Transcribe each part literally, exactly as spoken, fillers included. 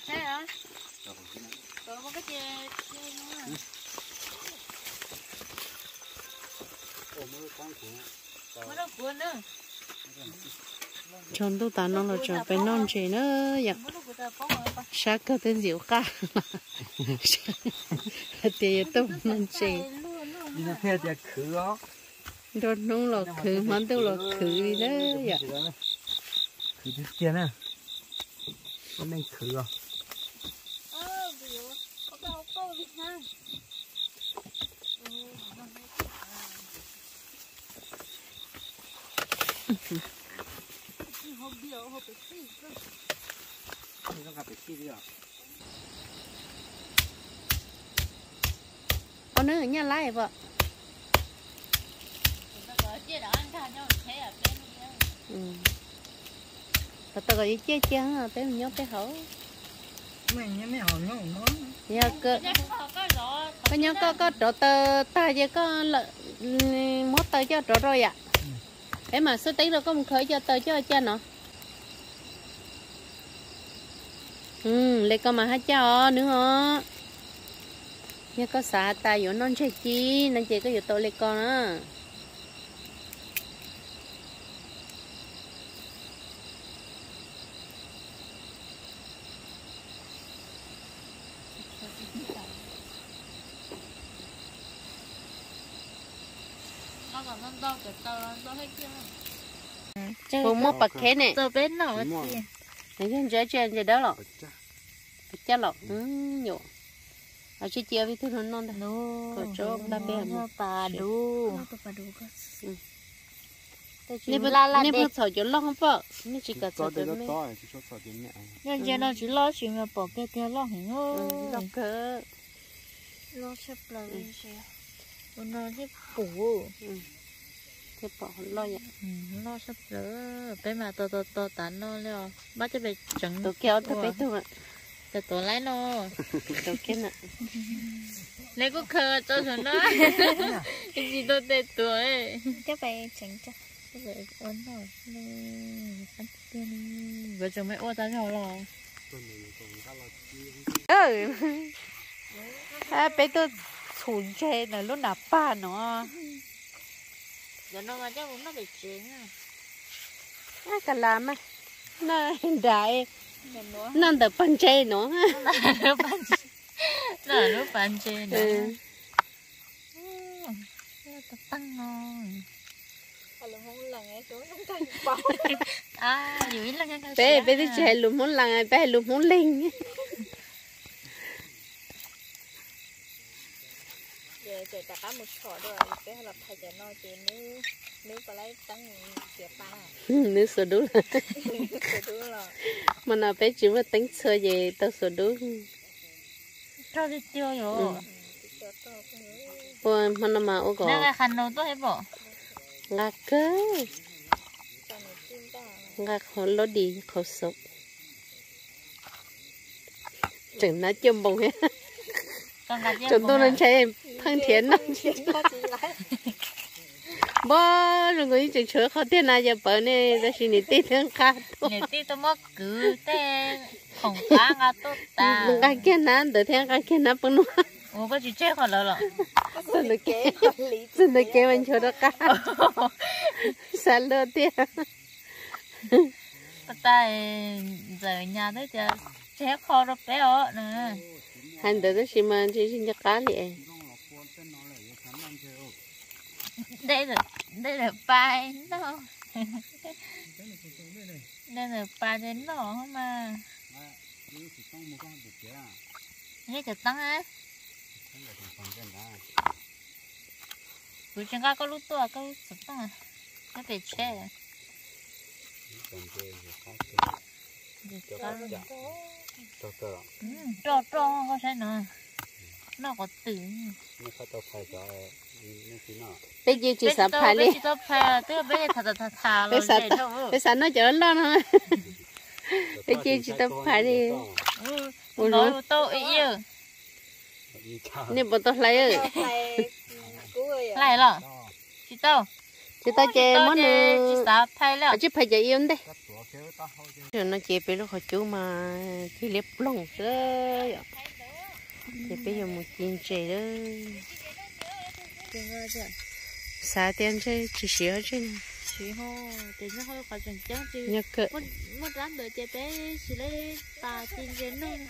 thế hả? Rồi một cái chè chè nữa. Mới đâu cuốn nữa. chọn tu ta nó là chọn phải non chè nữa vậy sao có tên diệu cả thì tôi non chè đi nó theo thì khử đó rồi nó là khử món tôi là khử đi đó vậy khử thứ kia nè hôm nay khử rồi con nữa ở nhà lại vợ ừ và tao gọi chết chăng à tới nhóc tới hổ mình nhớ mấy hòn nhóc nó nhà cơ có nhóc có có chỗ tơ ta giờ có lợ mót tơ cho chỗ rồi ạ thế mà số tí rồi có một khởi cho tơ cho cha nó ừ lấy con mà hát cho nữa hả nhà có xả ta vô non chơi chi nên chị có vô tôi lấy con á bố mua bạc khé nè Giờ bên nào Đúng thì rồi. này trên trên trên trên đó lọ chắc lọ ừ nhổ ở trên chia với thứ nó non đây có chỗ ba bé nó bà đu nếu bữa nếu bữa sầu chỗ lông không vợ nếu chỉ cả sầu cho tới nó mấy to thì cho sầu đến mẹ nhưng giờ nó chỉ lo chuyện mà bỏ cái kia lo hình ừ ngô lông cơ lo xếp là gì nó xếp củ thế bỏ lo vậy lo xếp lỡ bé mà to to to tán nó leo bắt cho bé trắng tôi kéo tôi bé tôi ạ để tổ lái nó tôi kéo nè lấy có khờ cho chúng nó cái gì tôi tệ tuổi cái bé trắng cho cái bé ổn rồi ăn tiền vợ chồng mẹ ôm ta nhau lo ừ à bé tôi thủ chơi là lúc nào ba nó giờ nó mà chắc cũng nó bị chuyện à à cả làm á nó hiện đại nó được ban chơi nữa nó lúc ban chơi nữa tăng ngon à dưới là cái bé bé đi chơi lùm muốn lằng bé lùm muốn linh giờ chơi cả một trò rồi cái là thầy giờ nói chuyện nếu nếu có lấy tăng tiền ba nếu sửa đúng đúng là mà nào bé chỉ mà tính sửa gì tao sửa đúng cho đi tiêu rồi ôi mà nó mà ô gò nên là khăn đầu tôi hay bỏ ngạc cơ ngạc họ lo đi họ sống chẳng nói chôm bông hết chúng tôi nên chơi thăng thiện lắm bố rồi người chỉ chữa khó tiền nào giờ bữa này ra xin đi tiền khác nghề tí tôi mất cứ tên không cá ngà tốt ta cái kia nán từ theo cái kia nán bưng nữa ủa có chỉ chơi khỏi lỡ lọ xin được kế xin được kế mình cho nó cá sao lơ tiền ta giờ nhà đấy giờ chơi kho rồi bé ở nè hành được đó chỉ mà chỉ xin cho cá liền đây là đây là bài nó đây là bài đến nó không mà nghe chợt tăng á buổi sáng có lúc tua có lúc chợt tăng à nó phải che cho cho có sai nữa nó có tử bây giờ chỉ sắp phải đi bây giờ phải tức là bây giờ thật thật thà bây giờ bây giờ nó chở lo nữa bây giờ chỉ tập phải đi ủa nói tôi yêu nếu bọn tôi lấy ơi lại rồi chị tao chị tao chơi món nữa chị sắp phải rồi chị phải chơi yêu đấy rồi nó chế bé lúc họ chú mà chỉ liếp lông đấy chế bé dùng một chín chế đó xa tiền chơi chỉ xíu chứ chỉ hồ thì nó hơi khó chừng chắc chứ nhớ cỡ một một rắn đỡ chế bé chỉ lấy ta chín trên luôn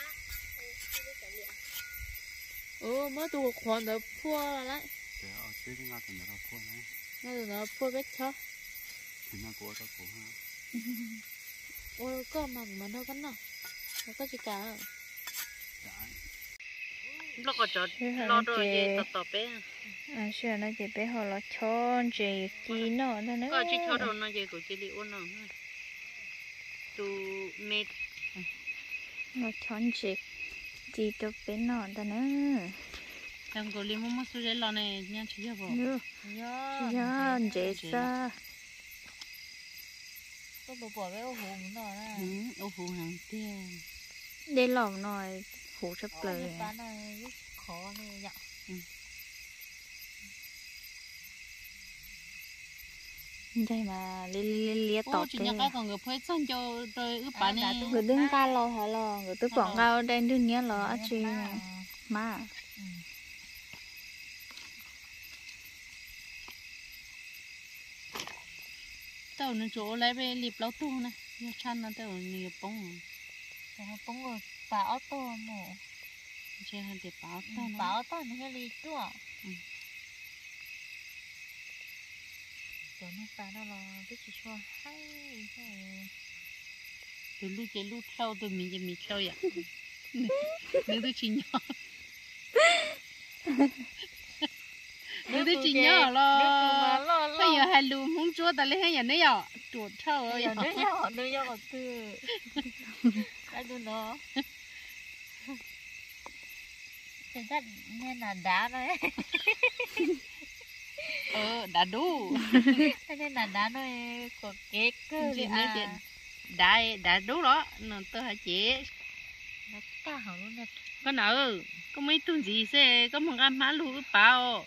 ừ mới tu khoản đỡ phua lại nó được nó phua biết cho ôi có mặt mà nó có nào nó có gì cả nó có chó nó rồi gì tập tập bé à xưa nó chỉ bé họ là chọn gì chi nó đó nữa có chỉ cho đồ nó gì của chị đi uống nó tu mệt nó chọn gì chi cho bé nó đó nữa thằng cô liêm mất số giấy lon này nha chị cho vào dạ dễ sao có bỏ bỏ cái ô hù nó nè ô hù hàng tiền đây lòng nồi hù sắp lời bán này khó này nhở đây mà li li li tọt cái nhà cái còn người phải xong cho tôi ướp bán này người đứng cao lo hả lo người tôi quảng cao đen đương nhiên lo chi mà tao nó chỗ lấy về liệp lâu tu này nhà chăn nó tao nhiều bông bông rồi bảo to mà chơi hơn thì bảo to nó bảo to nó hơi lì chua nó phá nó là cái gì cho hay từ lúc chơi lúc theo từ mình giờ mình theo vậy nếu tôi chỉ nhỏ nếu tôi chỉ nhỏ lo bây giờ hai lùm không chúa ta lấy hai nhà nữa giờ chuột theo rồi giờ nữa nhỏ nữa nhỏ từ cái đứa nó thì chắc nên là đá đấy ờ đã đủ nên là đá nó có cái cơ gì à đã đã đủ đó nó tôi hả chị nó cao luôn nè con nào có mấy tuần gì xe có một ăn má lú bao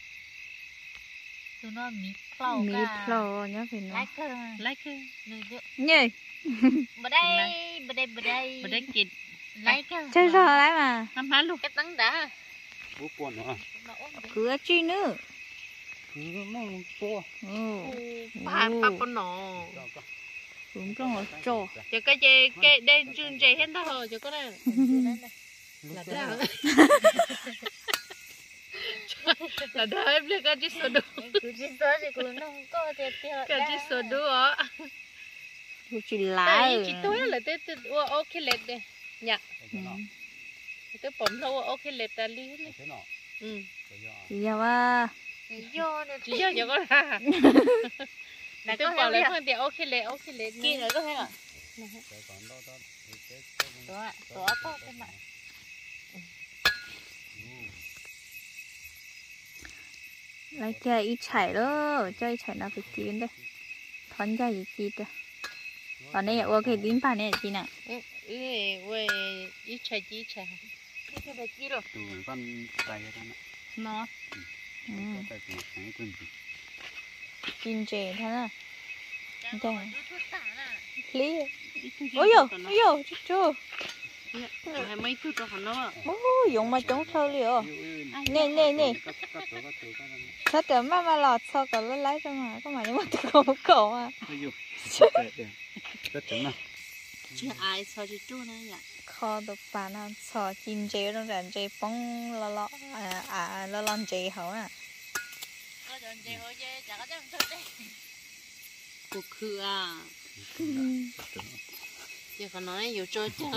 tụi nó mít flow mít flow nhá thì nó like like nhỉ bữa đây bữa đây bữa đây bữa đây kịt like chơi rồi đấy mà ăn má lú cái tấn đã bố buồn nữa cửa chi nữa cứ mong bố ba ba con nọ cũng trong một chỗ cho cái gì cái đây chương trình hết đó rồi cho cái này là đó là đó em lấy cái chiếc số đu cái chiếc số thì cũng không có tiền cái chiếc số đu á chỉ lại chỉ tối là tết tết ok lệ đây nhỉ tết bấm lâu ok lệ ta li hết ừ chỉ giờ mà chỉ giờ giờ có ra là tôi bảo lấy phương tiện ok lệ ok lệ kia nữa có thấy à đó đó to cái mà lấy chơi ít chảy đó chơi chảy nó phải chín đây thon ra gì chín đây còn đây ok tím pan này chín nào ừ vậy ít chảy ít chảy cái này chín rồi con tay nó chín chè thế nào chè lý ôi yo ôi yo chú hay mấy thứ cho hắn đó ô dùng mà chống sâu liệu nè nè nè thật là mà mà lọt sau cả nó lấy cho mà có mà nhưng mà tôi không có mà rất chuẩn nào chứ ai sao chứ chú này nhỉ kho được bà nào sò chín chè nó rèn chè bông lo lo à à lo lon chè hổ à cuộc khử à chứ còn nói nhiều chơi chứ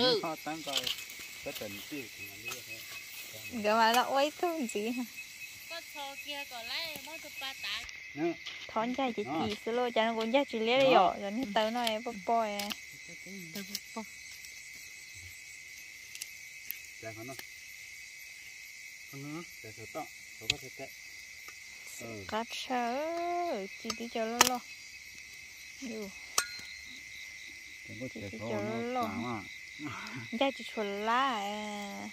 cái mà là ôi thương gì hả thon ra chỉ chỉ solo cho nó cũng giá trị lấy rồi rồi nó tới nó em bóp bói à dạ con nó con nó để thử to thử có thể tệ cắt sơ chỉ đi cho nó lo yêu chỉ cho nó lo giá trị chuẩn lá à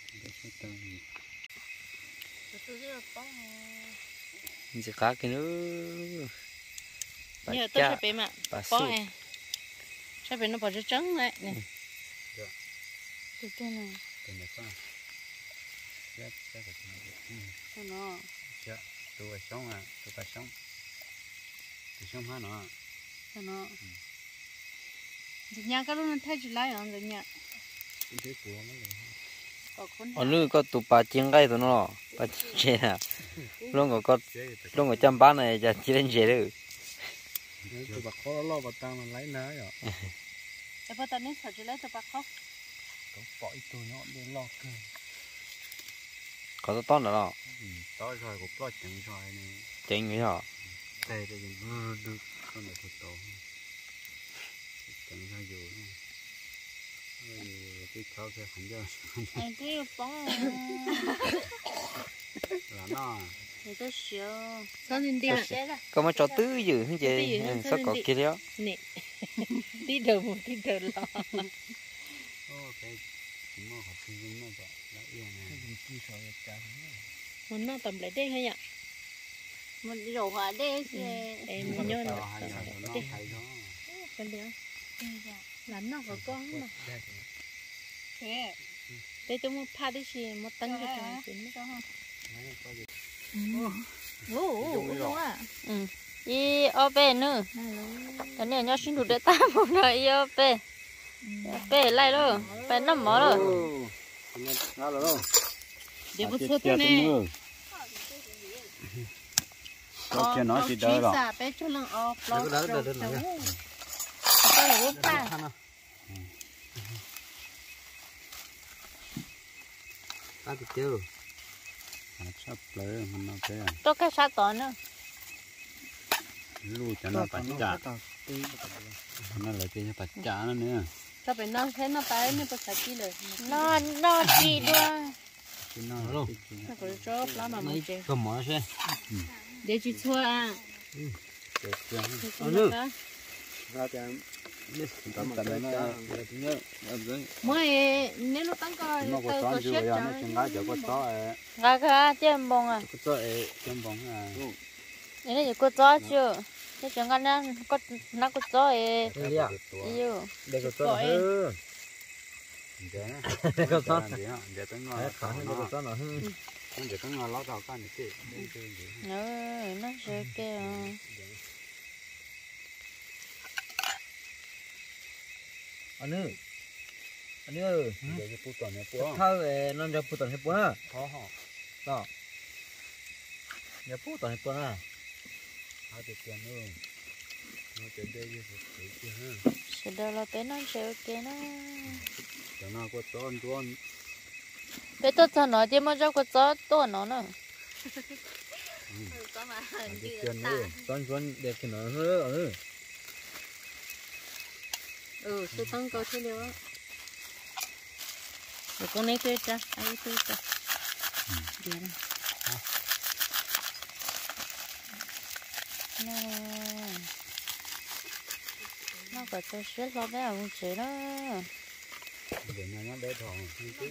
chỉ cá cái nữa nhớ tôi sẽ bé mà bó em sao bên nó bỏ cho trắng này nè từ trên này Tên này sao? Chết, chết rồi. sao nó Chết, tôi phải sống à, tôi phải sống. Tôi sống hả nó? sao nó rồi nhà cái lúc nó thay chỉ lại rồi nhà Cái của nó là có con ở nơi có tụ bà chiên cái tụi nó bà chiên à luôn có có luôn có trăm bán này chả chỉ đến chế được tôi bạc khó lo bạc tăng là lấy ná rồi. để bắt tao nên sợ chỉ lấy tao bắt khóc Có bỏ ít tôi nó để lo cơ. có tao tón đó Tối rồi cũng lo chẳng rồi này. chính vậy hả Đây đây dùng được con này thật tổ. Chẳng sao dù. Cái khó cái hẳn giờ. anh cứ bóng Là nó. thì tôi sợ sao nên đi à có mấy trò tứ dữ thế chị sao có kia đó nè đi đầu một đi đầu lò Ô cái chúng nó học sinh chúng nó vậy. Đã yên này. muốn nó tầm lại đây hay nhỉ mình đi đồ hỏa đây em mình nhớ Nó nó hay nó hay đó. cái điều lắm nó có con mà thế để chúng mình pha đi xí một tấn cho chúng mình cho ha ồ đúng à ừ y ô bê nữa cái này nhớ xin được để ta một rồi y ô bê bê lại rồi bê năm mỏ rồi Nó là đâu? để bớt sốt thế này Có kia nó chỉ đỡ rồi. bé cho lần ở lo Đỡ đỡ đỡ đỡ. cái là bút ta Ta thì chưa. Sắp lấy mình nó thế à. tôi cái sát tỏ nữa Lưu cho nó bạch chả. Nó lấy cái bạch chả nó nữa. sao phải nó thế nó phải nó phải sạch rồi nó nó chỉ đua Nó luôn. nó phải cho lá mà mình chơi Cầm mỏ xem. để chị xua à Ở nước. Ra cái tầm tầm nó nhớ mới nếu nó tăng coi nó có tón chưa vậy nó chừng lá chỗ có tó gà gà trên bông à có tó trên bóng à cái này có gió chưa cái chuyện cái nó có nó có gió ấy yêu đây có tó hư đây có tó để tới ngồi có tó nó hư để tới ngồi lót đầu cái này chứ nữa nó sẽ kêu anh ơi anh ơi để phụ tuần này phụ thao về năm giờ phụ tuần hết bữa khó hả đó giờ phụ tuần hết bữa à hai chục tiền nữa nó tới đây như vậy chứ ha sẽ đâu là bé nó sẽ ok nó cho nó có tó ăn tuôn bé tôi cho nó chứ mà cho có gió tôi nó nữa tiền nữa tuần tuần đẹp thì nó hơi ở ừ tôi tăng coi thế nào rồi con này kia cha ai kia cha đi ra nó nó có cho xếp vào bé ông chị đó để nhà nó để thòng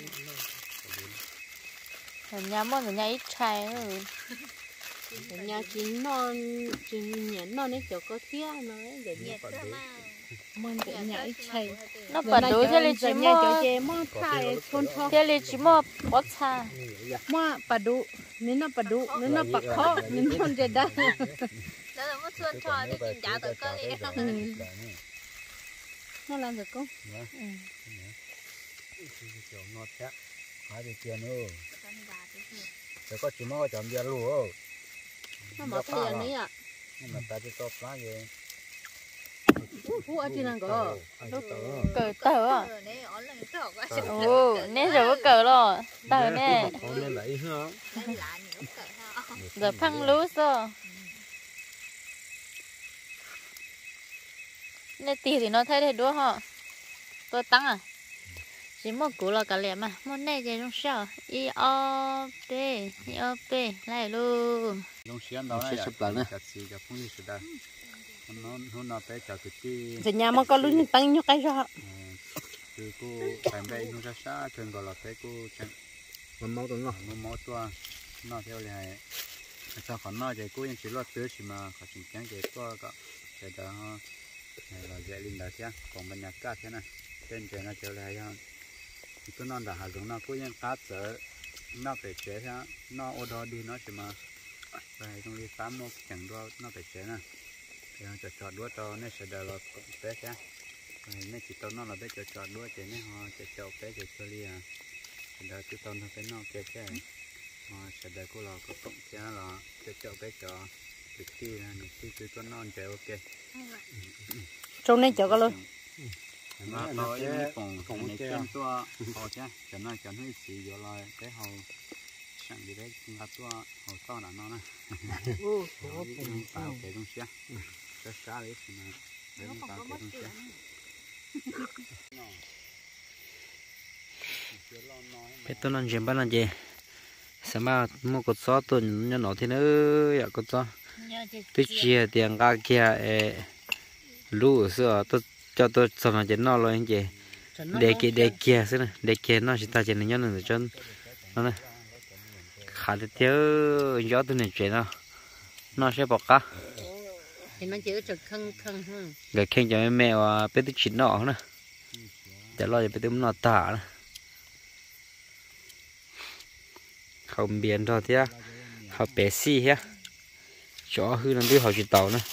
ở nhà mua ở nhà ít chai rồi nhà chỉ non chỉ nhện non ấy chỗ có thía nó để nhện mình để nhà ít chay nó bật đối cho lên chỉ nhà chỗ mua chè mua thai con thọ cho lên chỉ mua bớt xa mua bà đủ nên nó bà đủ nên nó bà khó nên nó để đó đó là một xuân cho để chính giá tới cơ đi nó làm được không chỗ ngọt chắc hai mươi tiền nữa rồi có chỉ mua chọn giờ luôn nó bỏ cái gì này à nhưng mà ta chỉ có lá gì phú ở trên này có cờ tờ à ồ nè rồi cờ rồi tờ nè con nên lấy hả giờ phăng lú rồi nè tì thì nó thấy đây đúng không tôi tăng à chỉ một cú là cả lẻ mà một này thì không sao i o p i o p lại luôn long xiên đó này sắp lại nè chặt xì chặt phun đi sụt đây nó nó nó té chặt cái chi rồi nhà mà có luôn tăng như cái rồi từ cô phải bay nó ra xa thường gọi là té cô chẳng nó máu tuần nó máu tua nó theo này sao còn nó vậy côยังchỉ lo tưới chỉ mà họ chỉ chẳng vậy tua cả cái đó là dễ linh đã thế còn bên nhà cá thế này trên trời nó trở lại ha tôi non đã hạ xuống nó cũngยังcá chở nó phải chế thế nó ô đo đi nó chỉ mà vậy trong đi tám một chẳng đo nó phải chế nè thì cho chọt đuôi to nên sẽ đợi là bé thế nên chỉ tao nó là bé cho chọt đuôi thì nên họ sẽ cho bé cho cho đi à đợi tôi tao nó bé nó kia thế họ sẽ đợi cô là có cộng thế là cho cho bé cho được tí là được tí tôi tao non chơi ok trong này cho cái luôn mà tôi cái phòng phòng này trên tôi họ chứ cho nó cho nó xì vô lại cái hậu chẳng gì đấy ngắt tôi hậu to là nó nè bảo cái东西啊这啥的是呢人保cái东西 biết tôi làm gì bắt làm gì sao mà mua cột gió tôi nhỏ nhỏ thế nữa ya cột gió tôi chia tiền ga kia lú sữa tôi cho tôi xong là chỉ nó rồi chị để kia để kia xí này để kia nó chỉ ta chỉ là nhớ nữa cho nó này khá là thiếu gió tôi này chuyện nào nó sẽ bọc cá thì nó chỉ có khăn khăn hơn để khen cho mẹ và bé tôi chín nọ nữa để lo cho bé tôi nó tả nữa không biển thôi thế họ bé xì hết chó hư làm biết họ chỉ tàu nữa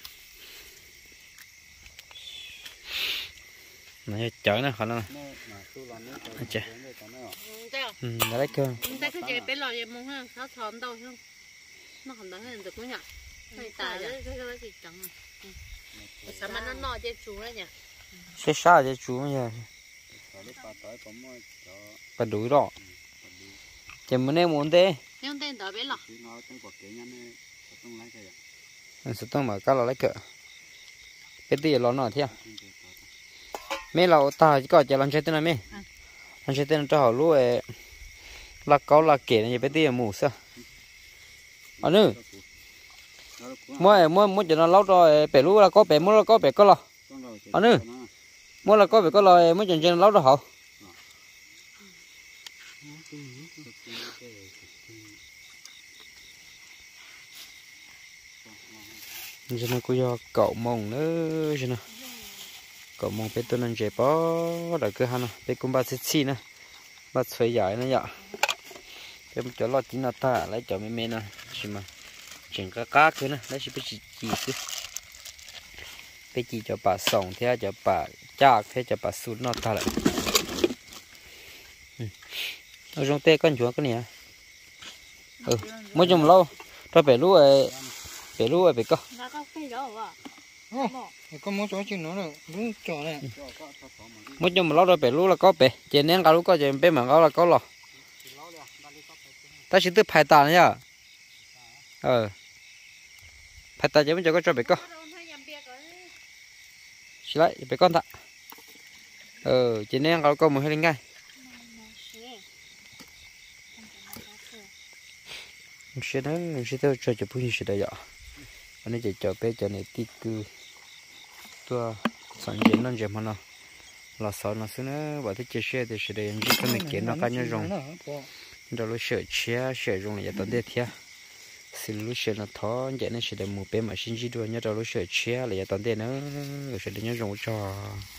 này chở nó khỏi nó chả ừ đấy cơ ta cứ chơi bé lò vậy mong ha nó thòn đâu không nó không đỡ hơn được cũng nhở này tả đấy cái cái gì chẳng sao mà nó nọ chơi chú đấy nhỉ sẽ sao chơi chú nhỉ bà đuổi đó chỉ muốn em muốn thế nhưng tên đó bé lò anh sẽ tông mà cá lò lấy cỡ bé tí lò nọ thế mấy lò ta chỉ có chỉ làm chơi tên này mấy làm chơi tên cho họ lúa là có là kể này bé tí là mù sao anh ơi mua mua mua cho nó lâu rồi bể lúa là có bể mua là có bể có lò anh ơi mua là có bể có lò mua cho nó lâu rồi hả cho nó có do cậu mông nữa cho nó cậu mông bé tôi nên chế bó đã cứ hắn bé cũng ba xích xí nè ba xoay giải nữa vậy bé một chỗ lọt chín là ta lấy chỗ mẹ mẹ nè chỉ mà chỉnh cá cá cứ nè lấy chỉ bé chỉ chỉ cứ bé chỉ cho bà sòng theo cho bà chạc theo cho bà sút nó ta lại ở trong tê con chuột cái này ừ mới dùng lâu cho bé lúa bé lúa bé co có một chỗ chừng nữa rồi đúng chỗ này mới dùng lâu rồi bé lúa là có bé chỉ nên cá lúa có chỉ bé mà có là có lò ta chỉ tự phải tàn nhá ờ phải tàn chỉ mới cho có cho bé co chỉ lại bé con ta ờ chỉ nên cá lúa có một hai linh ngay sẽ đó sẽ đó cho cho bún sẽ đấy ạ anh ấy chỉ cho bé cho này tí cứ tua sản phẩm nó chỉ mà nó là sao nó xứ nữa bảo thích chia sẻ thì sẽ đấy anh chỉ có mình kiến nó cá nhân rồng rồi lúc sửa chia sửa rồng này tận đây thiệt xin lúc sửa nó thó vậy nên sẽ để một bé mà xin chỉ đua nhớ rồi lúc sửa chia là tận đây nữa sẽ để nhớ rồng cho